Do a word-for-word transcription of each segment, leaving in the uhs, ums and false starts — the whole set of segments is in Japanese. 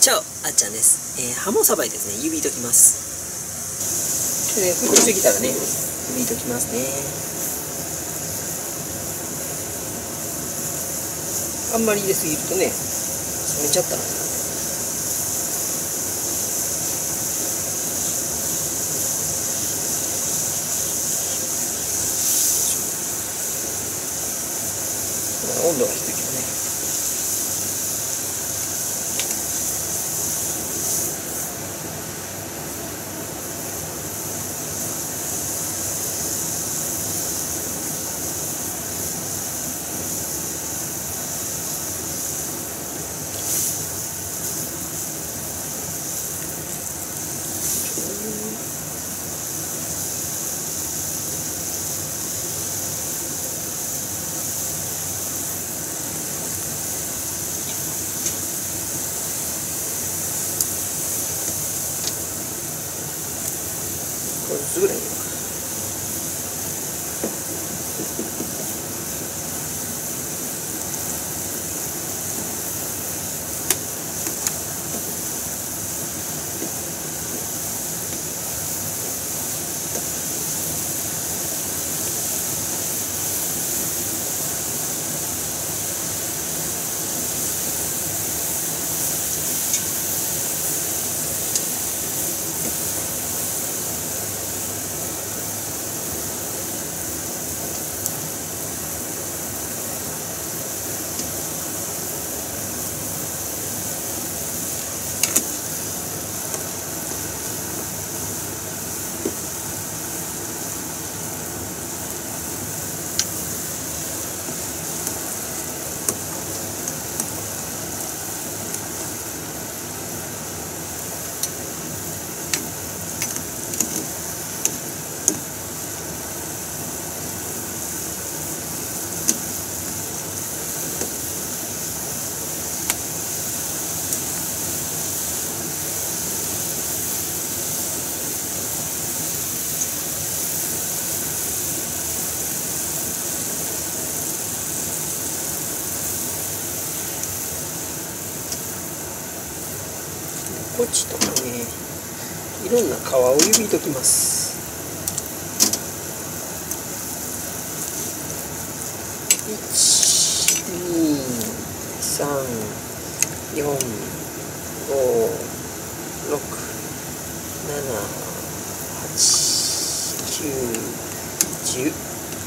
チャオ、あっちゃんです。えー、ハモさばいですね、指ときます。で、ふってきたらね、指ときますね。あんまり入れすぎるとね、冷めちゃったらね。温度が低いけどね。これずつぐらいに入れようか。こっちとかね、いろんな皮を指ときます。いち、に、さん、よん、ご、ろく、なな、はち、きゅう、じゅう。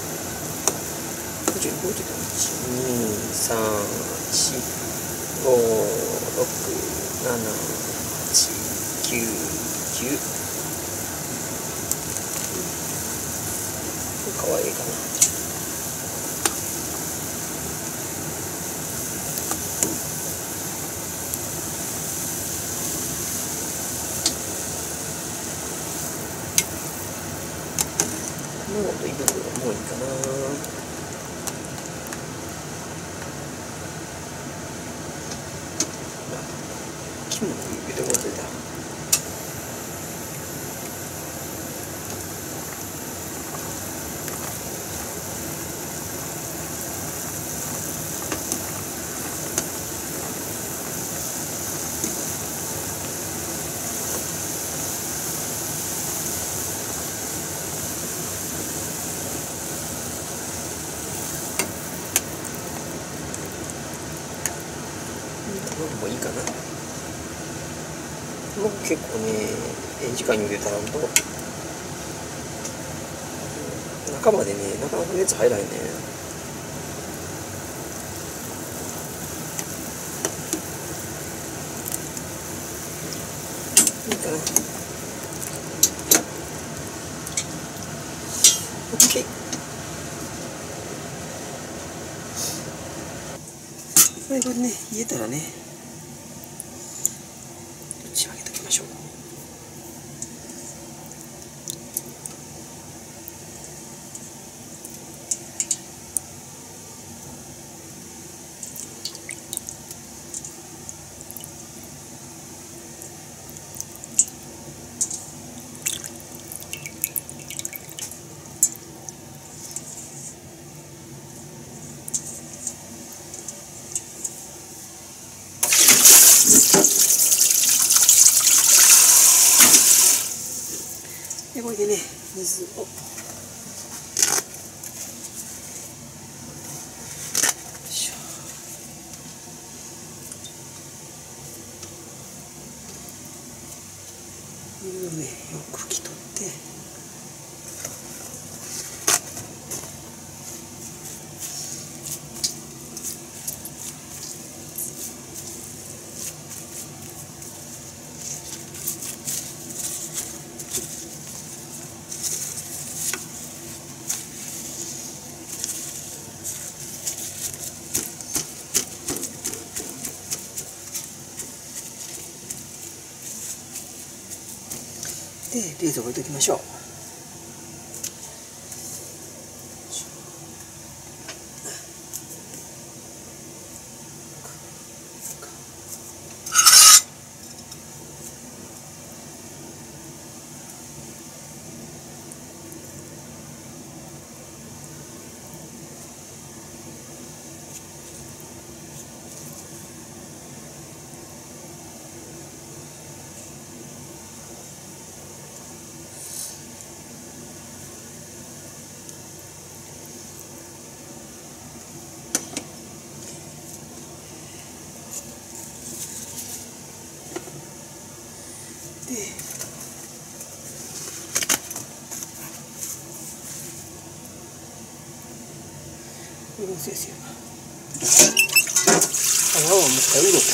じゅうご、いち、に、さん、よん、ご、ろく、なな、はち、きゅう、じゅう。かわいいかな。卵と胃袋がもういいかな。肝の指で忘れた。もういいかな。僕結構ね、ええ時間に茹でたらんと中までね、なかなか熱入らへんね。いいかな。OK。これね、入れたらね、仕上げておきましょう。 でこれでね水を水をねよく拭き取ってで冷蔵庫に置いておきましょう。でこれも先生皮をもう一回うろこ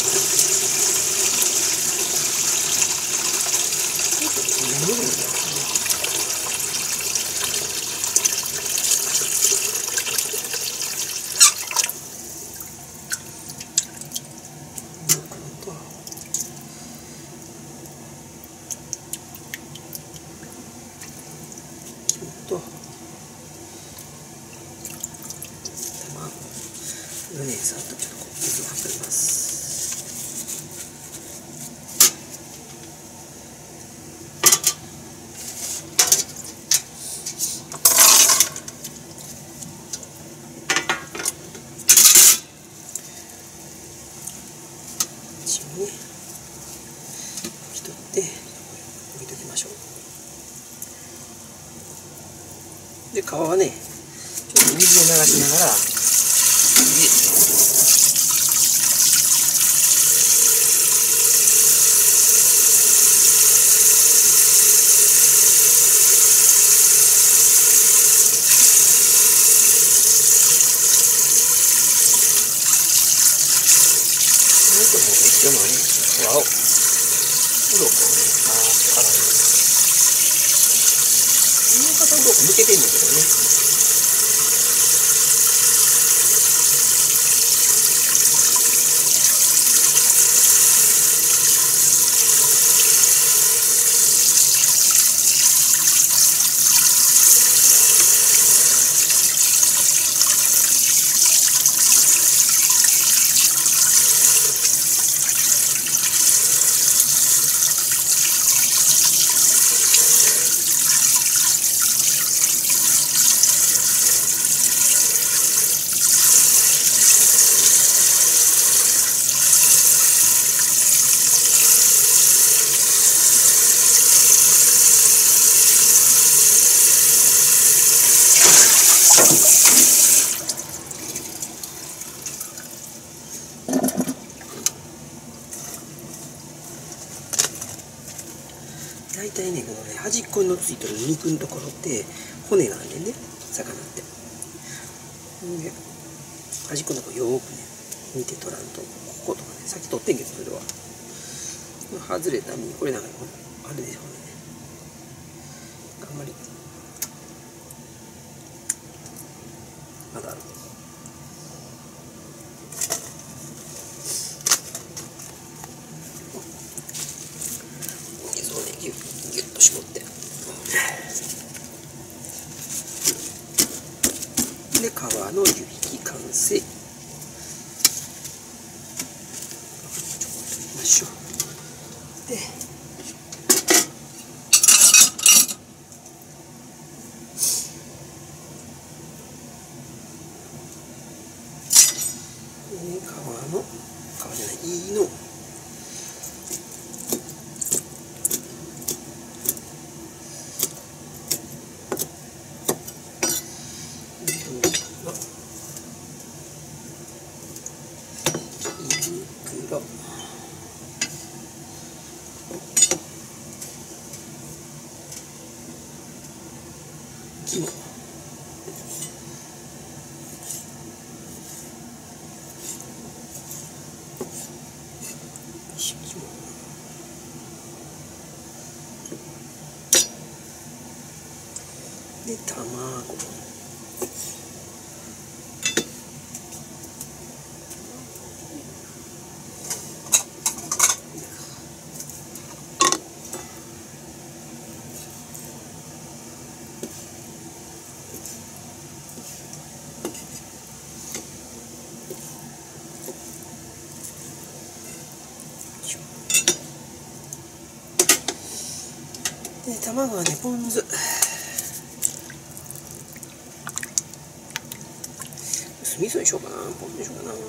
と卵ねさっとちょっとこう水を測ります。一応ね拭き取って置いておきましょう。で皮はねちょっと水で流しながら入れてなんとも一緒のね皮をうろこをねあーからねもう片うろこ抜けてんだけどね。大体ねこのね端っこのついてる肉のところって骨なんでね魚って。で端っこのとこよーくね見て取らんとこことかねさっき取ってんけどそれは外れた身これなんかあるでしょうね。あんまりまだある。水をねギュッギュッと絞ってで皮の湯引き完成。ましょう。で皮の皮じゃないいいの肝。で卵。で卵はね、ポン酢。酢味噌にしようかな、ポン酢にしようかな。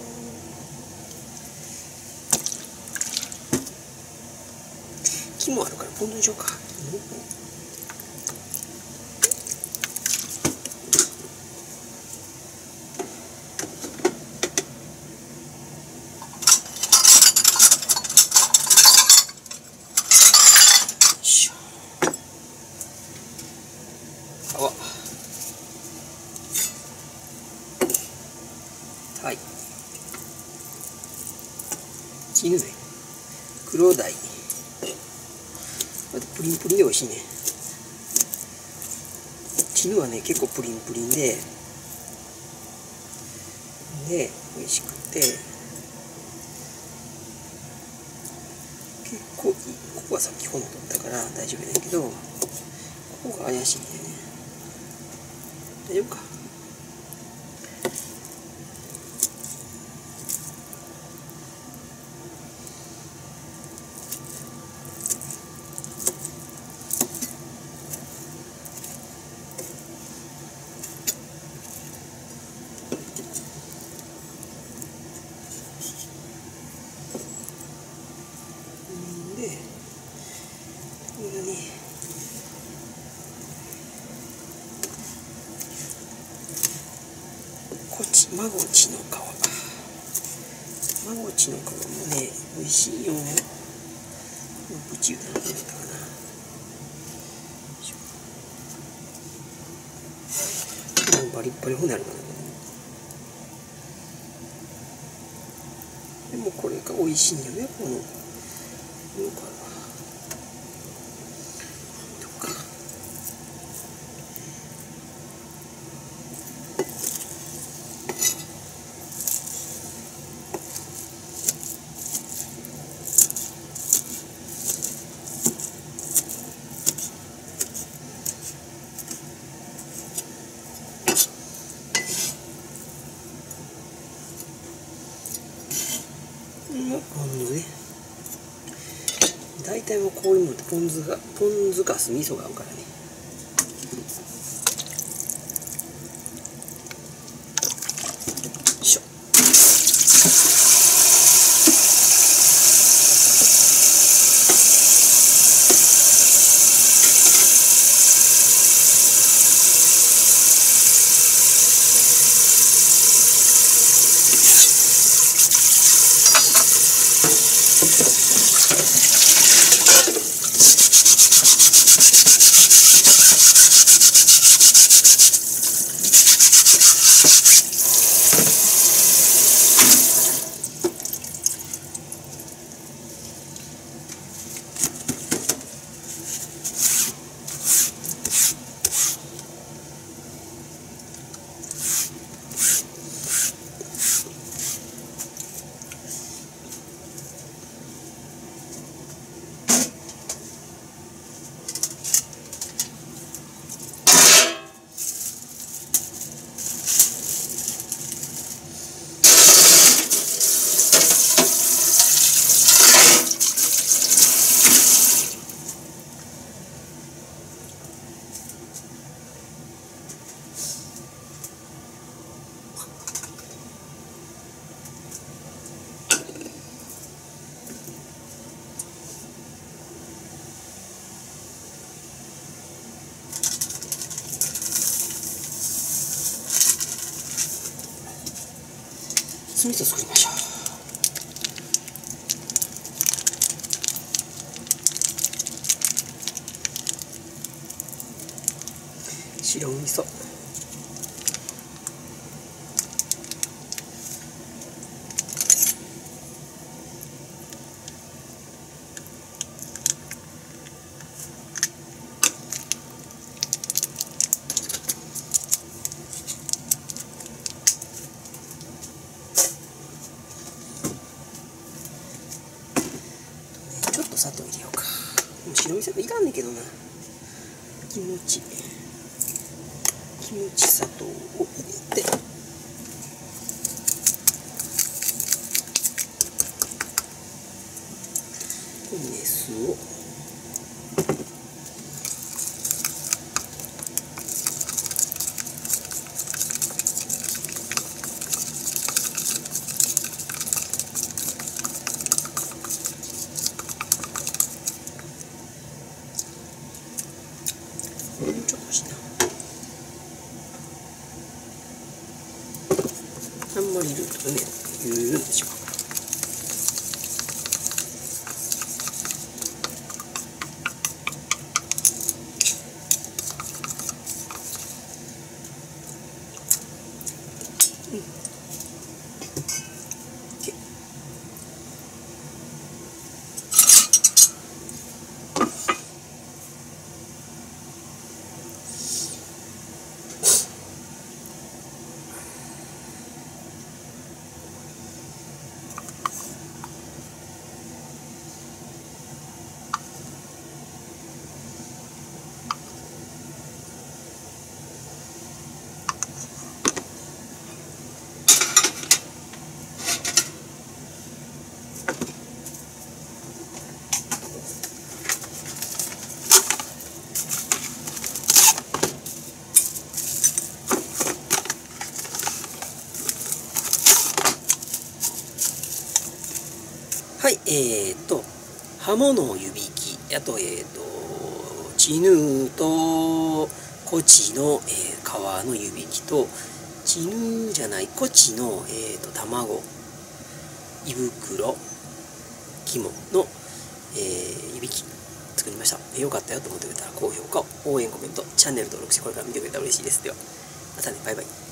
肝あるからポン酢にしようか。はい。絹ね。黒鯛。あとプリンプリンで美味しいね。絹はね、結構プリンプリンで、で、美味しくて、結構いい。ここはさっき骨取ったから大丈夫やねんけど、ここが怪しいんだよね。大丈夫か。で、これがね、こっち、まごちの皮。まごちの皮もね、美味しいよ。プチューだな、これだったかな。もうバリッバリ骨あるからね。でもこれが美味しいんよね、この。この皮。とか。もうポン酢ね。大体もうこういうのってポン酢がポン酢か酢味噌が合うからね。よいしょ。酢味噌作りましょう。 白味噌、ちょっと砂糖入れようか。白味噌いらんねんけどな。キムチキムチ砂糖を入れて、熱をもうちょっとしな。あんまり入れるとね、ゆるゆるしまう。うん。OK。はい、えーと、ハモの湯引き、あと、えーと、チヌーとコチの、えー、皮の湯引きと、チヌーじゃない、コチの、えーと、卵、胃袋、肝の、えー、湯引き作りました。えー、よかったよと思ってくれたら高評価、応援コメント、チャンネル登録してこれから見てくれたら嬉しいです。では、またね、バイバイ。